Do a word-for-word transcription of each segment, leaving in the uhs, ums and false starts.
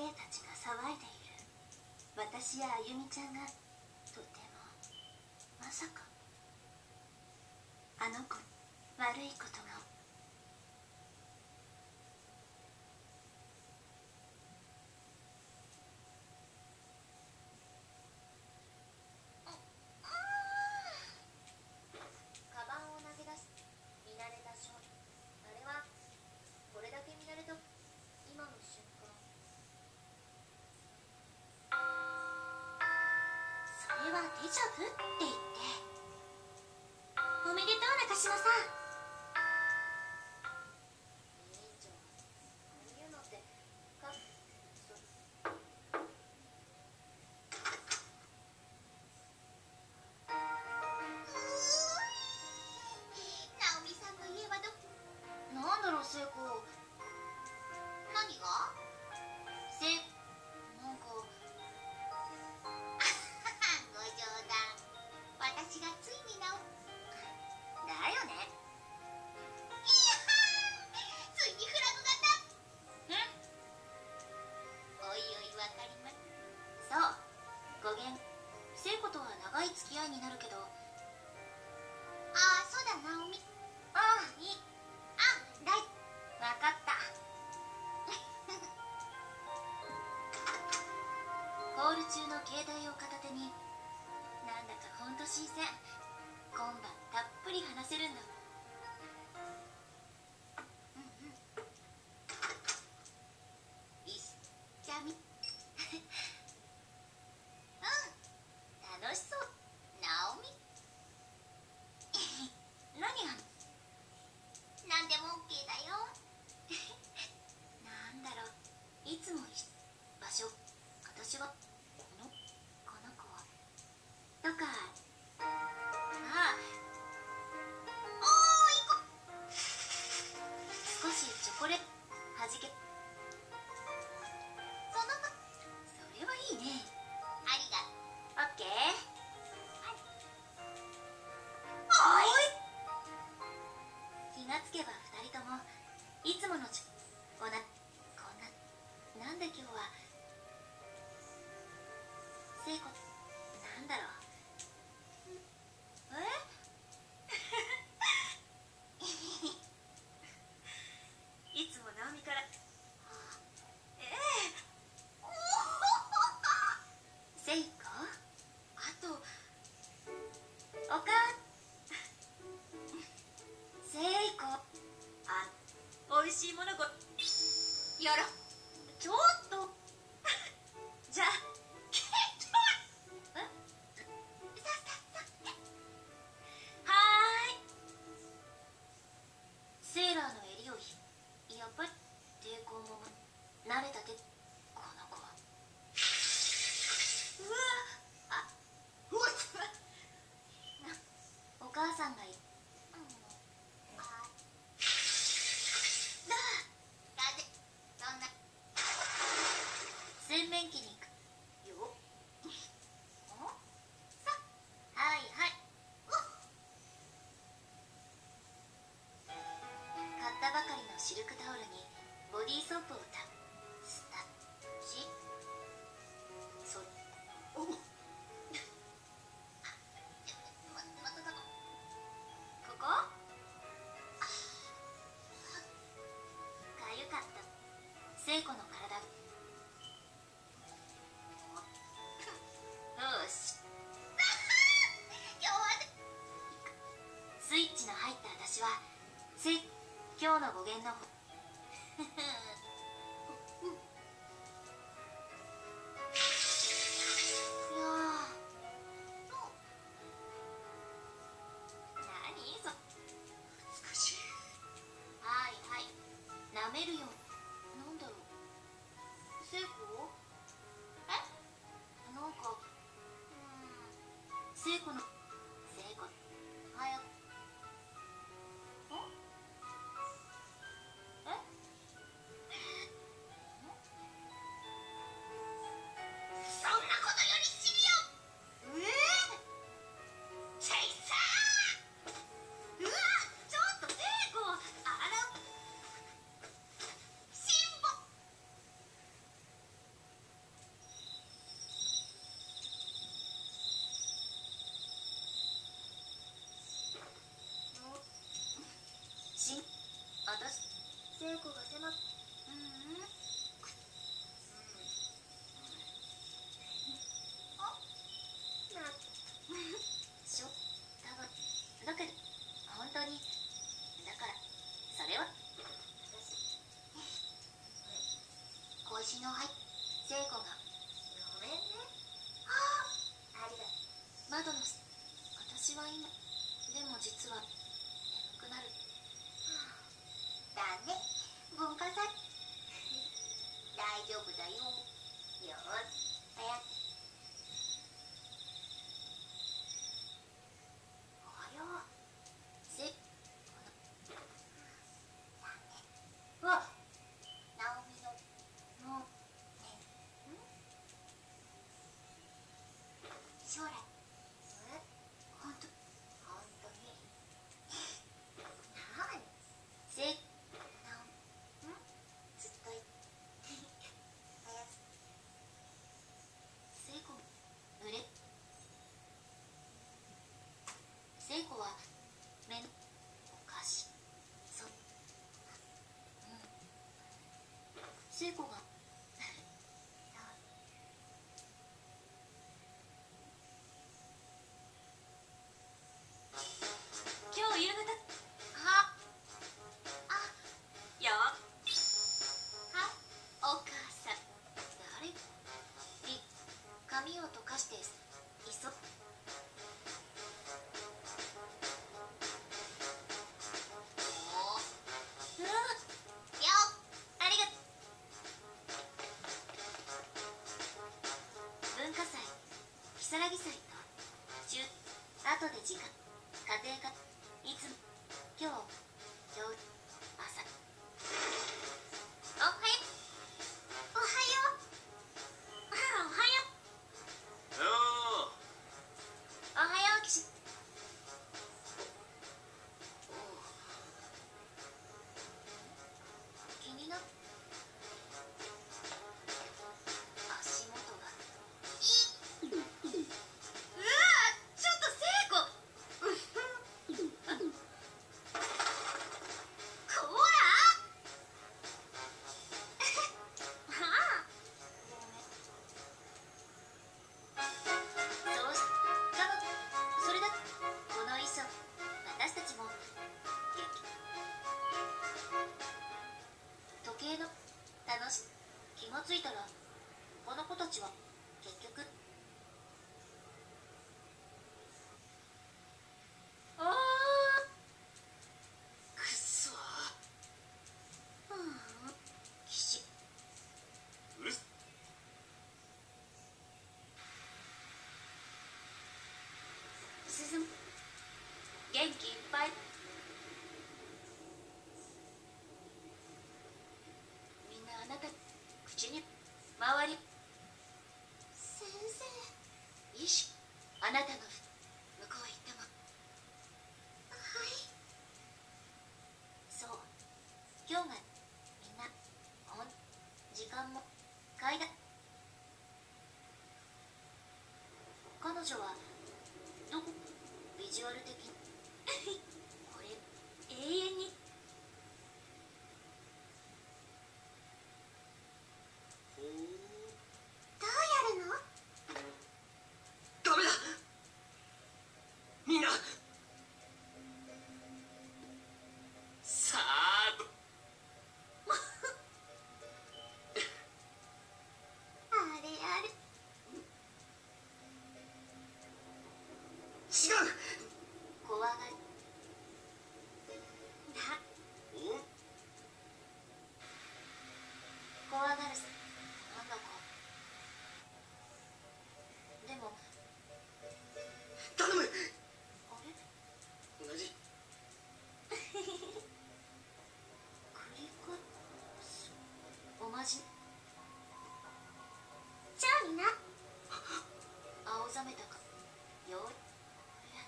たちが騒いでいる。私やあゆみちゃんがとても、まさかあの子悪いことが。カバンを投げ出す見慣れた少女。あれはこれだけ見慣れた今の瞬間。それはデジャブって言って。おめでとう中島さん。委員長、こういうのってかそ直美さんの家はどなんだろう聖子。何がせなんかご冗談。私がついに直だよね。いやーついにフラグが立つ。んおいおいわかります。そう語源聖子とは長い付き合いになるけど。ああそうだ直美。ああいい。あだいわかった。コール中の携帯を片手になんだかほんと新鮮。今晩たっぷり話せるんだもん。うんうん。いしじゃあみうん楽しそう直美。何が何でも OK だよ。なんだろういつも一場所私はこのこの子とか。ああおーいこ少しチョコレートはじけそのまそれはいいね。ありがとう。オッケー。おい気がつけばふたりともいつものちおなこんななんで今日は聖子なんだろうえいつも直美からええ聖子あとおか聖子あおいしいものごやらちょっとじゃあセーラーの襟をひやっぱり抵抗も慣れたてこの子はうわあうわお母さんがいだ風そんな洗面器に行くよさはいはい買ったばかりのシルクタオルにボディーソープをたスタッチそおっままただここかゆかった聖子の体よしスイッチの入った私はせ今日の語源の何そ難しい。はいはい舐めるよなんだろう聖子えなんかうん聖子の聖子早くんえあたし聖子が狭く、ううん、あなしょだがだけど本当にだからそれは私小石の入っ聖子がごめんね。あありがとう。窓の私は今でも実は眠くなる。だね、文化祭大丈夫だよ。よーし、あやおはよう。せこのだね。うわナオミのもうねん将来えほんとほんとになにせなおんずっといおやす聖子うれ聖子は目のお菓子そうん聖子が今日夕方はあよはお母さん誰り髪を溶かしていそおうんよありがとう。文化祭如月祭と中後で時間家庭科いつも今日今日朝おはようおはようあおはようよおはよう騎士気になっ足元がいうわちょっと聖子こらああごめんそうしかもそれだこの衣装私たちも時計の楽し気がついたらこの子たちは結局ああくそうん騎士うるす進む元気いっぱいみんなあなた口に周り先生いいしあなたの向こうへ行ってもはいそう今日がみんなほん時間も階段彼女はどこビジュアル的にこれ永遠にほーどうやるのダメだみんなさあどあれあれ違う怖がりだお怖がるさなんだかでも頼むあれ同じクリコスおまじじゃあみんな青ざめたかよいや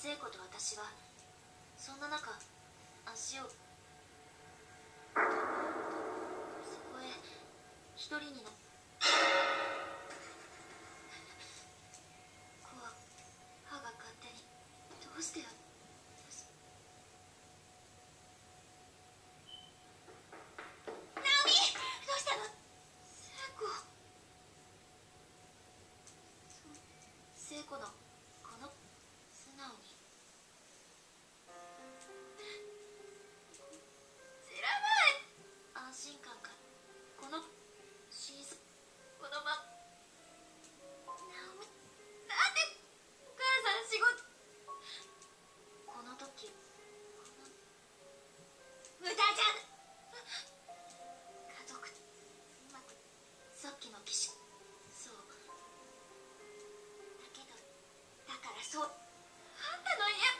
聖子と私はそんな中足をそこへ一人になこう歯が勝手にどうしてやナオミ、どうしたの？聖子聖子のこの素直に知らない安心感がこのシーズンこのまナオミなんでお母さん仕事この時この無駄じゃん家族うまくさっきの騎士そうだけどだからそうあんたの家